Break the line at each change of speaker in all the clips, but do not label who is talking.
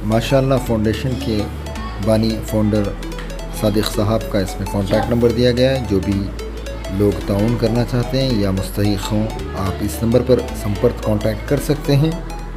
माशा अल्लाह फाउंडेशन के बानी फाउंडर सादिक साहब का इसमें कॉन्टैक्ट नंबर दिया गया है। जो भी लोग ताउन करना चाहते हैं या मुस्तहिक हों, आप इस नंबर पर संपर्क कॉन्टैक्ट कर सकते हैं।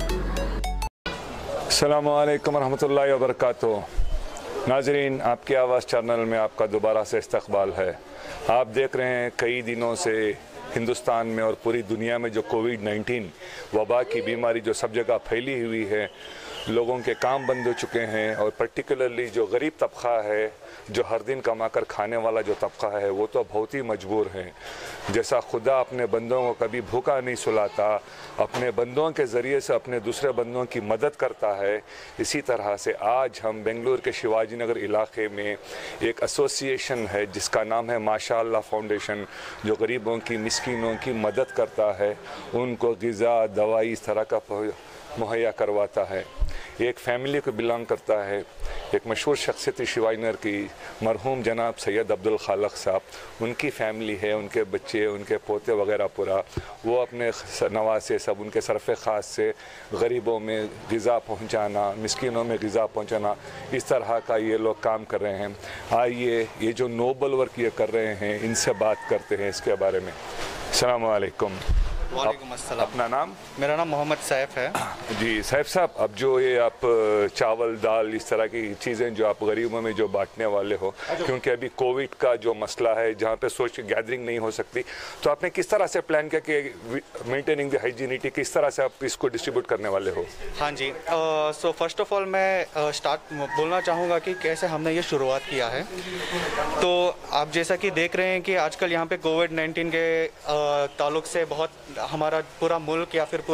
अस्सलामु अलैकुम रहमतुल्लाहि व बरकातुहू। नाज़रीन, आपकी आवाज़ चैनल में आपका दोबारा से इस्तकबाल है। आप देख रहे हैं कई दिनों से हिंदुस्तान में और पूरी दुनिया में जो कोविड-19 वबा की बीमारी जो सब जगह फैली हुई है, लोगों के काम बंद हो चुके हैं और पर्टिकुलरली जो गरीब तबका है, जो हर दिन कमा कर खाने वाला जो तबका है, वो तो बहुत ही मजबूर है। जैसा खुदा अपने बंदों को कभी भूखा नहीं सुलाता, अपने बंदों के ज़रिए से अपने दूसरे बंदों की मदद करता है, इसी तरह से आज हम बेंगलुरु के शिवाजी नगर इलाके में एक एसोसिएशन है जिसका नाम है माशा अल्लाह फाउंडेशन, जो गरीबों की मिस्कीनों की मदद करता है, उनको ग़िज़ा दवाई इस तरह का मुहैया करवाता है। एक फ़ैमिली को बिलोंग करता है, एक मशहूर शख्सियत शिवाजी नगर की मरहूम जनाब सैयद अब्दुल खालक साहब, उनकी फ़ैमिली है, उनके बच्चे, उनके पोते वगैरह पूरा, वो अपने नवासे सब उनके सरफ़ ख़ास से गरीबों में ग़िज़ा पहुँचाना, मिस्किनों में ग़िज़ा पहुँचाना, इस तरह का ये लोग काम कर रहे हैं। आइए ये जो नोबल वर्क ये कर रहे हैं, इनसे बात करते हैं इसके बारे में। अस्सलामु अलैकुम।
वालेकुम अस्सलाम।
अपना नाम?
मेरा नाम मोहम्मद सैफ है।
जी सैफ साहब, अब जो ये आप चावल दाल इस तरह की चीज़ें जो आप गरीबों में जो बांटने वाले हो, क्योंकि अभी कोविड का जो मसला है जहाँ पे सोशल गैदरिंग नहीं हो सकती, तो आपने किस तरह से प्लान किया कि मेंटेनिंग द हाइजीनिटी, किस तरह से आप इसको डिस्ट्रीब्यूट करने वाले हो?
हाँ जी, सो फर्स्ट ऑफ ऑल मैं बोलना चाहूँगा कि कैसे हमने ये शुरुआत किया है। तो आप जैसा कि देख रहे हैं कि आजकल यहाँ पे कोविड-19 के ताल्लुक से बहुत हमारा पूरा मुल्क या फिर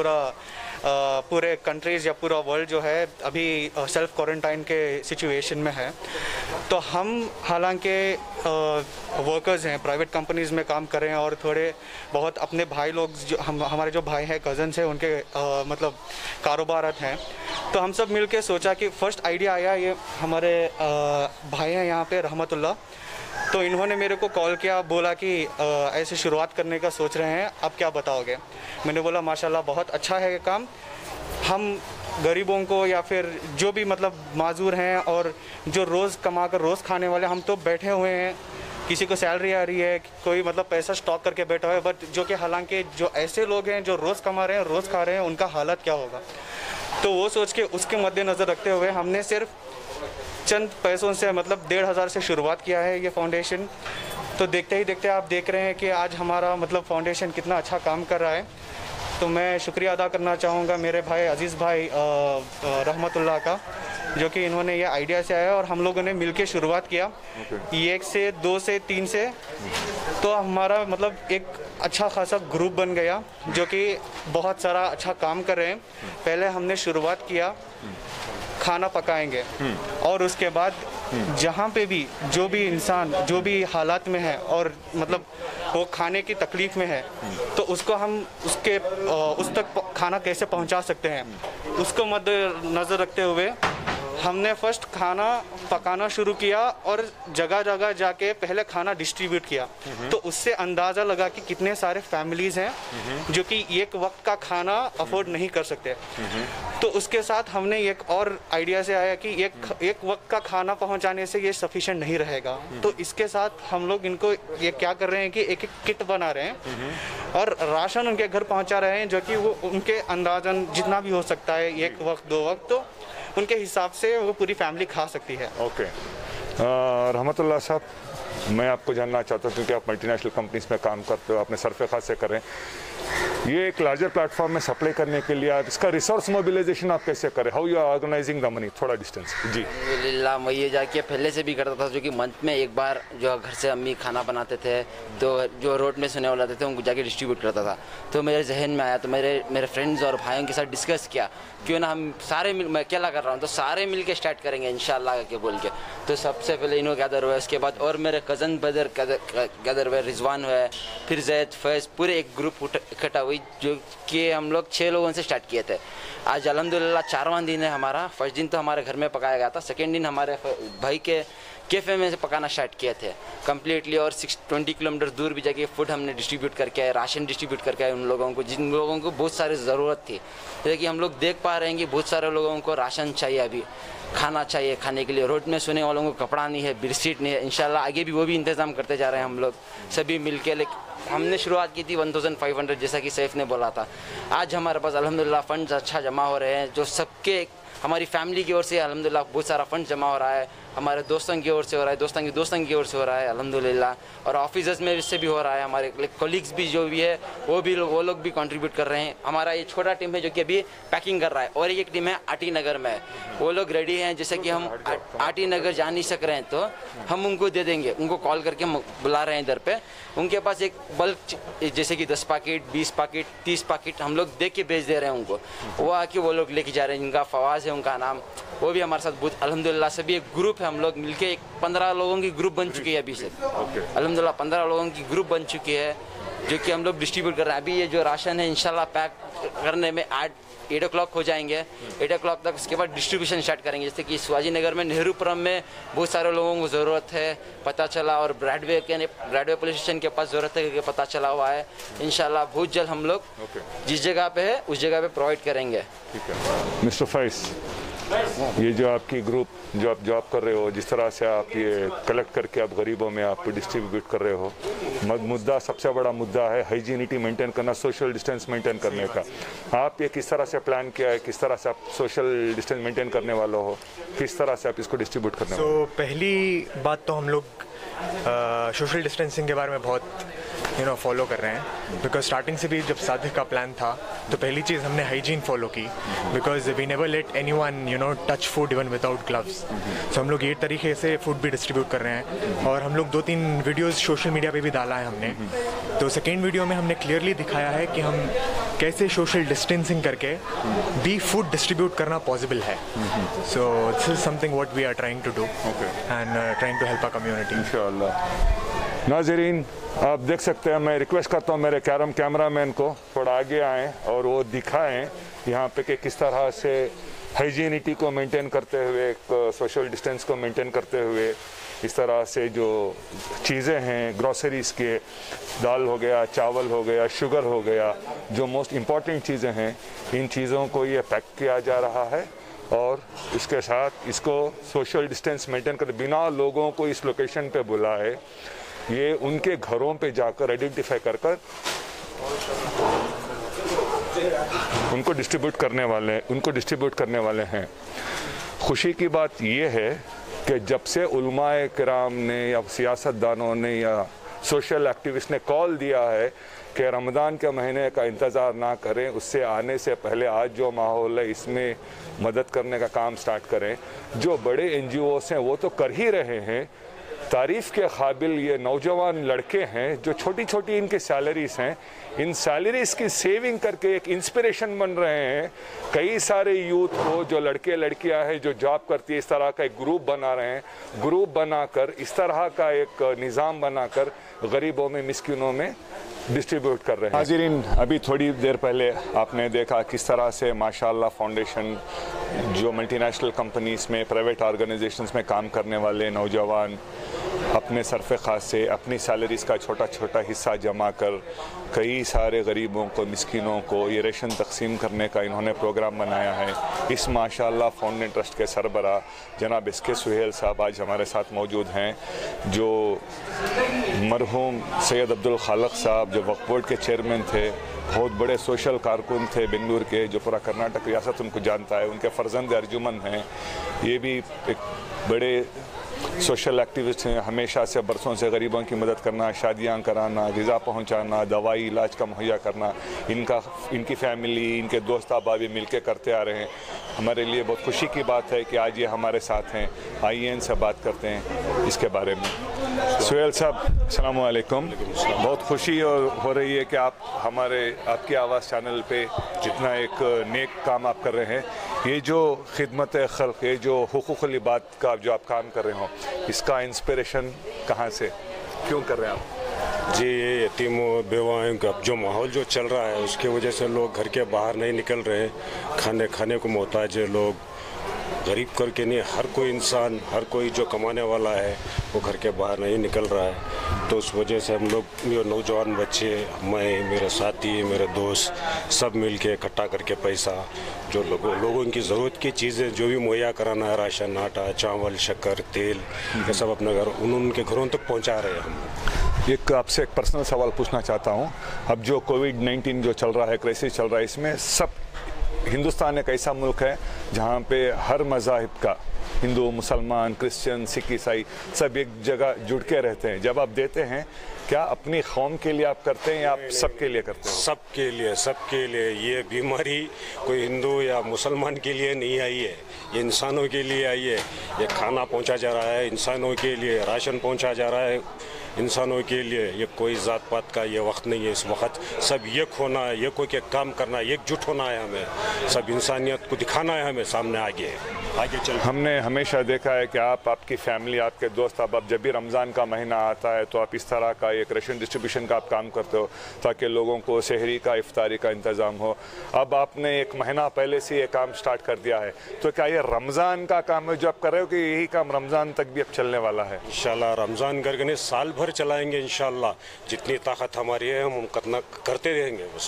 पूरे कंट्रीज़ या पूरा वर्ल्ड जो है अभी सेल्फ क्वारंटाइन के सिचुएशन में है। तो हम हालांकि वर्कर्स हैं, प्राइवेट कंपनीज़ में काम कर रहे हैं और थोड़े बहुत अपने भाई लोग जो हमारे जो भाई हैं, कज़न्स हैं, उनके मतलब कारोबार हैं। तो हम सब मिल के सोचा कि फ़र्स्ट आइडिया आया, ये हमारे भाई हैं यहाँ पे रहमतुल्लाह, तो इन्होंने मेरे को कॉल किया, बोला कि ऐसे शुरुआत करने का सोच रहे हैं, अब क्या बताओगे? मैंने बोला माशाल्लाह बहुत अच्छा है ये काम। हम गरीबों को या फिर जो भी मतलब माजूर हैं और जो रोज़ कमा कर रोज़ खाने वाले, हम तो बैठे हुए हैं, किसी को सैलरी आ रही है, कोई मतलब पैसा स्टॉक करके बैठा हुआ है, बट जो कि हालांकि जो ऐसे लोग हैं जो रोज़ कमा रहे हैं, रोज़ खा रहे हैं, उनका हालत क्या होगा? तो वो सोच के उसके मद्देनज़र रखते हुए हमने सिर्फ चंद पैसों से मतलब 1,500 से शुरुआत किया है ये फाउंडेशन। तो देखते ही देखते आप देख रहे हैं कि आज हमारा मतलब फाउंडेशन कितना अच्छा काम कर रहा है। तो मैं शुक्रिया अदा करना चाहूँगा मेरे भाई अज़ीज़ भाई रहमतुल्लाह का, जो कि इन्होंने ये आइडिया से आया और हम लोगों ने मिलके शुरुआत किया। एक से, दो से, तीन से, तो हमारा मतलब एक अच्छा खासा ग्रुप बन गया जो कि बहुत सारा अच्छा काम कर रहे हैं। पहले हमने शुरुआत किया खाना पकाएंगे और उसके बाद जहाँ पे भी जो भी इंसान जो भी हालात में है और मतलब वो खाने की तकलीफ़ में है, तो उसको हम उस तक खाना कैसे पहुँचा सकते हैं, उसको मद्देनज़र रखते हुए हमने फर्स्ट खाना पकाना शुरू किया और जगह जगह जाके पहले खाना डिस्ट्रीब्यूट किया। तो उससे अंदाज़ा लगा कि कितने सारे फैमिलीज़ हैं जो कि एक वक्त का खाना अफोर्ड नहीं कर सकते। तो उसके साथ हमने एक और आइडिया से आया कि एक वक्त का खाना पहुंचाने से ये सफिशिएंट नहीं रहेगा। तो इसके साथ हम लोग इनको ये क्या कर रहे हैं कि एक किट बना रहे हैं और राशन उनके घर पहुंचा रहे हैं, जो कि वो उनके अंदाज़न जितना भी हो सकता है, एक वक्त, दो वक्त, तो उनके हिसाब से वो पूरी फैमिली खा सकती है।
ओके, रहमतुल्लाह साहब, मैं आपको जानना चाहता हूँ, क्योंकि आप मल्टीनेशनल कंपनीज में काम करते हो, अपने सरफ़े ख़ास से कर रहे हैं, ये एक लार्जर प्लेटफॉर्म में सप्लाई करने के लिए आप इसका रिसोर्स मोबिलाइजेशन आप कैसे करें? How you are organising the money? थोड़ा डिस्टेंस। जी
अल्हम्दुलिल्लाह, मैं ये जाके पहले से भी करता था, जो कि मंथ में एक बार जो घर से अम्मी खाना बनाते थे, तो जो रोड में सुने वाले थे उनको जाके डिस्ट्रीब्यूट करता था। तो मेरे जहन में आया, तो मेरे फ्रेंड्स और भाइयों के साथ डिस्कस किया, क्यों ना हम सारे मैं अकेला कर रहा हूँ तो सारे मिल के स्टार्ट करेंगे इंशाल्लाह के बोल के। तो सबसे पहले इन्हों गैदर हुआ, उसके बाद और मेरे कज़न ब्रदर गैदर हुए, रिजवान हुए, फिर जैद, फैज़, पूरे एक ग्रुप इकट्ठा हुई, जो कि हम लोग 6 लोगों से स्टार्ट किए थे। आज अल्हम्दुलिल्लाह 4वां दिन है हमारा। फर्स्ट दिन तो हमारे घर में पकाया गया था, सेकेंड दिन हमारे भाई के कैफ़े में से पकाना स्टार्ट किए थे कम्प्लीटली, और 20 किलोमीटर दूर भी जाके फूड हमने डिस्ट्रीब्यूट करके आए, राशन डिस्ट्रीब्यूट करके आए उन लोगों को जिन लोगों को बहुत सारी ज़रूरत थी। जैसे कि हम लोग देख पा रहे हैं कि बहुत सारे लोगों को राशन चाहिए, अभी खाना चाहिए खाने के लिए, रोड में सोने वालों को कपड़ा नहीं है, बेडशीट नहीं है। इंशाल्लाह आगे भी वो भी इंतज़ाम करते जा रहे हैं हम लोग सभी मिल के। लेकिन हमने शुरुआत की थी 1500 जैसा कि सैफ ने बोला था। आज हमारे पास अल्हम्दुलिल्लाह फ़ंड्स अच्छा जमा हो रहे हैं, जो सबके हमारी फैमिली की ओर से अल्हम्दुलिल्लाह बहुत सारा फंड जमा हो रहा है, हमारे दोस्तों की ओर से हो रहा है, दोस्तों की ओर से हो रहा है अल्हम्दुलिल्लाह, और ऑफिसर्स में इससे भी हो रहा है। हमारे कलीग्स भी जो भी है वो लोग भी कंट्रीब्यूट कर रहे हैं। हमारा ये छोटा टीम है जो कि अभी पैकिंग कर रहा है, और एक टीम है आटी नगर में, वो लोग रेडी हैं। जैसे कि हम आटी नगर जा नहीं सक रहे हैं तो हम उनको दे देंगे, उनको कॉल करके बुला रहे हैं इधर पे। उनके पास एक बल्क जैसे कि 10 पैकेट 20 पैकेट 30 पैकेट हम लोग देख के भेज दे रहे हैं उनको, वो आके वो लोग लेके जा रहे हैं। जिनका फवाज है उनका नाम, वो भी हमारे साथ बहुत अल्हम्दुलिल्लाह सभी एक ग्रुप है, हम लोग मिलके एक 15 लोगों की ग्रुप बन चुकी है अभी से। अल्हम्दुलिल्लाह 15 लोगों की ग्रुप बन चुकी है जो कि हम लोग डिस्ट्रीब्यूट कर रहे हैं। अभी ये जो राशन है इंशाल्लाह पैक करने में 8 o'clock हो जाएंगे, 8 o'clock तक। उसके बाद डिस्ट्रीब्यूशन स्टार्ट करेंगे। जैसे कि शिवाजी नगर में नेहरूपुरम में बहुत सारे लोगों को ज़रूरत है पता चला, और ब्रॉडवे पुलिस स्टेशन के पास ज़रूरत है कि पता चला हुआ है। इंशाल्लाह बहुत जल्द हम लोग जिस जगह पे है उस जगह पे प्रोवाइड करेंगे।
ठीक है मिस्टर फैस, ये जो आपकी ग्रुप जो आप जॉब कर रहे हो, जिस तरह से आप ये कलेक्ट करके आप गरीबों में आप डिस्ट्रीब्यूट कर रहे हो, मुद्दा सबसे बड़ा मुद्दा है हाइजीनिटी मेंटेन करना, सोशल डिस्टेंस मेंटेन करने का। आप ये किस तरह से प्लान किया है, किस तरह से आप सोशल डिस्टेंस मेंटेन करने वाले हो, किस तरह से आप इसको डिस्ट्रीब्यूट करने वाले हो?
पहली बात तो हम लोग सोशल डिस्टेंसिंग के बारे में बहुत फॉलो कर रहे हैं, बिकॉज स्टार्टिंग से भी जब सादिक का प्लान था तो पहली चीज़ हमने हाइजीन फॉलो की, because we never let anyone touch food even without gloves. So हम लोग ये तरीके से फूड भी डिस्ट्रीब्यूट कर रहे हैं, और हम लोग 2-3 वीडियोस सोशल मीडिया पे भी डाला है हमने। तो सेकेंड वीडियो में हमने क्लियरली दिखाया है कि हम कैसे सोशल डिस्टेंसिंग करके भी फूड डिस्ट्रीब्यूट करना पॉसिबल है। So this is something what we are trying to do and trying to help our community
इंशाअल्लाह। नाज़रीन, आप देख सकते हैं, मैं रिक्वेस्ट करता हूँ मेरे कैमरामैन को थोड़ा आगे आएँ और वो दिखाएं यहाँ पे कि किस तरह से हाइजीनिटी को मेंटेन करते हुए, सोशल डिस्टेंस को मेंटेन करते हुए, इस तरह से जो चीज़ें हैं ग्रोसरीज़ के, दाल हो गया, चावल हो गया, शुगर हो गया, जो मोस्ट इम्पॉर्टेंट चीज़ें हैं, इन चीज़ों को ये पैक किया जा रहा है, और इसके साथ इसको सोशल डिस्टेंस मेंटेन कर बिना लोगों को इस लोकेशन पे बुलाए, ये उनके घरों पे जाकर आइडेंटिफाई कर उनको डिस्ट्रीब्यूट करने वाले हैं। खुशी की बात ये है कि जब से उलमाए किराम ने या सियासतदानों ने या सोशल एक्टिविस्ट ने कॉल दिया है कि रमज़ान के महीने का इंतज़ार ना करें, उससे आने से पहले आज जो माहौल है इसमें मदद करने का काम स्टार्ट करें। जो बड़े NGOs हैं वो तो कर ही रहे हैं, तारीफ़ के काबिल ये नौजवान लड़के हैं जो छोटी छोटी इनकी सैलरीज़ हैं, इन सैलरीज़ की सेविंग करके एक इंस्पिरेशन बन रहे हैं। कई सारे यूथ को, जो लड़के लड़कियां हैं जो जॉब करती है, इस तरह का एक ग्रुप बना रहे हैं। ग्रुप बनाकर इस तरह का एक निज़ाम बनाकर गरीबों में, मिस्किनों में डिस्ट्रीब्यूट कर रहे हैं। हाज़रीन, अभी थोड़ी देर पहले आपने देखा किस तरह से माशा अल्लाह फाउंडेशन, जो मल्टीनेशनल कंपनीज़ में, प्राइवेट ऑर्गेनाइजेशंस में काम करने वाले नौजवान अपने सरफ़े ख़ास से अपनी सैलरीज़ का छोटा छोटा हिस्सा जमा कर कई सारे गरीबों को, मिस्किनों को ये रेशन तकसीम करने का इन्होंने प्रोग्राम बनाया है। इस माशा अल्लाह फाउंडेशन ट्रस्ट के सरबरा जनाब SK सुहेल साहब आज हमारे साथ मौजूद हैं, जो मरहूम सैयद अब्दुल खालक साहब जो वक्फ बोर्ड के चेयरमैन थे, बहुत बड़े सोशल कारकुन थे बेंगलुरु के, जो पूरा कर्नाटक रियासत उनको जानता है। उनके फ़र्जंद अर्जुमन हैं, ये भी एक बड़े सोशल एक्टिविस्ट हैं, हमेशा से बरसों से गरीबों की मदद करना, शादियां कराना, ग़िज़ा पहुंचाना, दवाई इलाज का मुहैया करना, इनकी फैमिली, इनके दोस्त अहबाब मिल के करते आ रहे हैं। हमारे लिए बहुत खुशी की बात है कि आज ये हमारे साथ हैं। आइए इनसे बात करते हैं इसके बारे में। सुहेल साहब, अस्सलाम वालेकुम। बहुत खुशी हो रही है कि आप आपकी आवाज़ चैनल पे जितना एक नेक काम आप कर रहे हैं, ये जो खिदमत खल्क, ये जो हुकूक़ुल इबाद का जो आप काम कर रहे हो, इसका इंस्पिरेशन कहाँ से, क्यों कर रहे हैं आप?
जी, ये यतीमों बेवाओं का जो माहौल जो चल रहा है उसकी वजह से लोग घर के बाहर नहीं निकल रहे, खाने को मोहताज है लोग। गरीब करके नहीं, हर कोई इंसान, हर कोई जो कमाने वाला है वो घर के बाहर नहीं निकल रहा है। तो उस वजह से हम लोग, ये नौजवान बच्चे, मैं, मेरे साथी, मेरे दोस्त सब मिल के इकट्ठा करके पैसा जो लोगों की ज़रूरत की चीज़ें जो भी मुहैया कराना है, राशन, आटा, चावल, शक्कर, तेल, ये सब अपने घर उनके घरों तक पहुँचा रहे हैं हम।
एक आपसे एक पर्सनल सवाल पूछना चाहता हूँ। अब जो कोविड-19 जो चल रहा है, क्राइसिस चल रहा है, इसमें सब हिंदुस्तान एक ऐसा मुल्क है जहाँ पे हर मज़ाहिब का, हिंदू, मुसलमान, क्रिश्चियन, सिख, ईसाई, सब एक जगह जुड़ के रहते हैं। जब आप देते हैं, क्या अपनी कौम के लिए आप करते हैं या आप सबके लिए करते हैं?
सबके लिए, सबके लिए। ये बीमारी कोई हिंदू या मुसलमान के लिए नहीं आई है, ये इंसानों के लिए आई है। ये खाना पहुंचा जा रहा है इंसानों के लिए, राशन पहुंचा जा रहा है इंसानों के लिए। ये कोई जात पात का ये वक्त नहीं है। इस वक्त सब एक होना है, ये कोई काम करना है, एकजुट होना है हमें, सब इंसानियत को दिखाना है हमें सामने आगे चल।
हमने हमेशा देखा है कि आप, आपकी फैमिली, आपके दोस्त, अब जब भी रमज़ान का महीना आता है तो आप इस तरह का एक रेशन डिस्ट्रीब्यूशन का आप काम करते हो ताकि लोगों को सहरी का, इफ्तारी का इंतज़ाम हो। अब आपने एक महीना पहले से ये काम स्टार्ट कर दिया है, तो क्या ये रमज़ान का काम है जो आप कर रहे हो कि यही काम रमज़ान तक भी अब चलने वाला है?
इंशाल्लाह रमज़ान करके नहीं, साल भर चलाएंगे इंशाल्लाह। जितनी ताकत हमारी है हम करते रहेंगे बस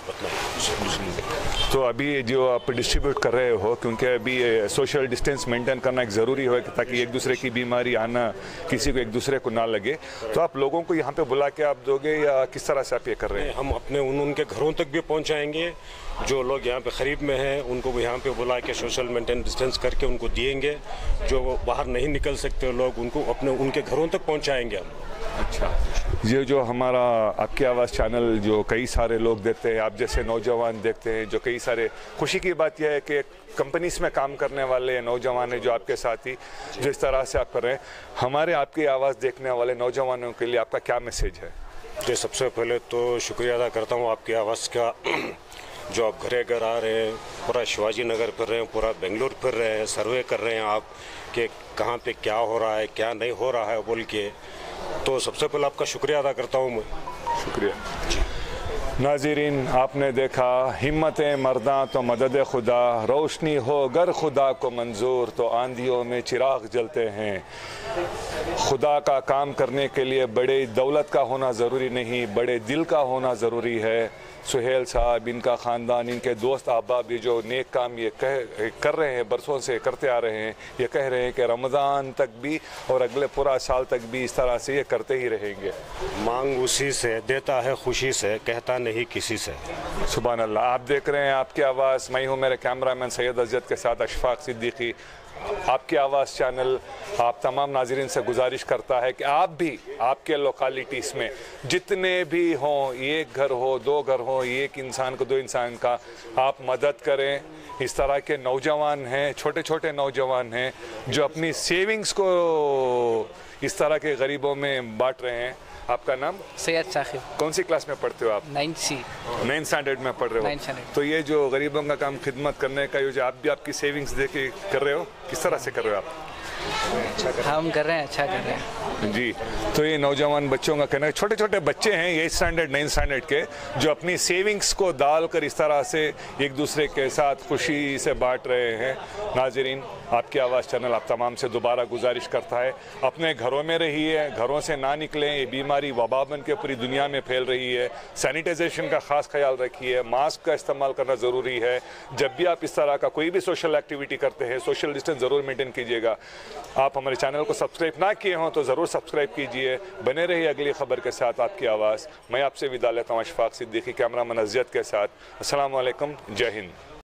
उतना।
तो अभी जो आप डिस्ट्रीब्यूट कर रहे हो, क्योंकि अभी सोशल डिस्टेंस मेंटेन करना एक ज़रूरी है ताकि एक दूसरे की बीमारी आना किसी को एक दूसरे को ना लगे, तो आप लोगों को यहाँ पे बुला के आप दोगे या किस तरह से आप ये कर रहे हैं?
हम अपने उनके घरों तक भी पहुँचाएंगे। जो लोग यहाँ पे करीब में हैं उनको भी यहाँ पे बुला के सोशल मेंटेन डिस्टेंस करके उनको दिएंगे। जो बाहर नहीं निकल सकते लोग, उनको उनके घरों तक पहुँचाएंगे हम।
अच्छा, ये जो हमारा आपकी आवाज़ चैनल जो कई सारे लोग देखते हैं, आप जैसे नौजवान देखते हैं, जो कई सारे, खुशी की बात यह है कि कंपनीज में काम करने वाले नौजवान हैं जो आपके साथी, जो इस तरह से आप कर रहे हैं, हमारे आपकी आवाज़ देखने वाले नौजवानों के लिए आपका क्या मैसेज है?
तो सबसे पहले तो शुक्रिया अदा करता हूँ आपकी आवाज़ का। जो आप घरे घर आ रहे हैं, पूरा शिवाजी नगर फिर रहे हैं, पूरा बेंगलुरु फिर रहे हैं, सर्वे कर रहे हैं आप कि कहाँ पे क्या हो रहा है, क्या नहीं हो रहा है बोल के, तो सबसे पहले आपका शुक्रिया अदा करता हूँ मैं।
शुक्रिया जी। नाज़रीन, आपने देखा, हिम्मत मर्दा तो मदद खुदा, रोशनी हो गर खुदा को मंजूर तो आंधियों में चिराग जलते हैं। खुदा का काम करने के लिए बड़े दौलत का होना ज़रूरी नहीं, बड़े दिल का होना ज़रूरी है। सुहेल साहब, इनका ख़ानदान, इनके दोस्त अहबाब, ये जो नेक काम ये कर रहे हैं, बरसों से करते आ रहे हैं, ये कह रहे हैं कि रमज़ान तक भी और अगले पूरा साल तक भी इस तरह से ये करते ही रहेंगे।
मांग उसी से, देता है खुशी से, कहता नहीं किसी से।
सुभान अल्लाह। आप देख रहे हैं आपकी आवाज़, मैं हूँ मेरे कैमरामैन सैयद अज़्ज़त के साथ अशफाक सिद्दीकी। आपकी आवाज़ चैनल आप तमाम नाज़रीन से गुजारिश करता है कि आप भी आपके लोकालिटीज़ में जितने भी हों, एक घर हो, दो घर हो, एक इंसान को दो इंसान का, आप मदद करें। इस तरह के नौजवान हैं, छोटे छोटे नौजवान हैं जो अपनी सेविंग्स को इस तरह के गरीबों में बांट रहे हैं। आपका नाम?
सैयद साकिब।
कौन सी क्लास में पढ़ते हो आप? 9th स्टैंडर्ड में पढ़ रहे हो।
9th standard.
तो ये जो गरीबों का काम खिदमत करने का, ये जो आप भी आपकी सेविंग्स दे के कर रहे हो, किस तरह से कर रहे हो आप?
हम कर रहे हैं, अच्छा कर रहे हैं
जी। तो ये नौजवान बच्चों का कहना है, छोटे छोटे बच्चे हैं 8th स्टैंडर्ड 9th स्टैंडर्ड के, जो अपनी सेविंग्स को डालकर इस तरह से एक दूसरे के साथ खुशी से बांट रहे हैं। नाज़रीन, आपकी आवाज़ चैनल आप तमाम से दोबारा गुजारिश करता है, अपने घरों में रहिए, घरों से ना निकलें। ये बीमारी वबा बन के पूरी दुनिया में फैल रही है। सैनिटाइजेशन का ख़ास ख्याल रखिए, मास्क का इस्तेमाल करना ज़रूरी है। जब भी आप इस तरह का कोई भी सोशल एक्टिविटी करते हैं, सोशल डिस्टेंस ज़रूर मेंटेन कीजिएगा। आप हमारे चैनल को सब्सक्राइब ना किए हों तो ज़रूर सब्सक्राइब कीजिए। बने रहिए अगली खबर के साथ आपकी आवाज़। मैं आपसे विदा लेता हूँ अशफाक सिद्दीकी, कैमरामैन अज़्ज़त के साथ। अस्सलाम वालेकुम, जय हिंद।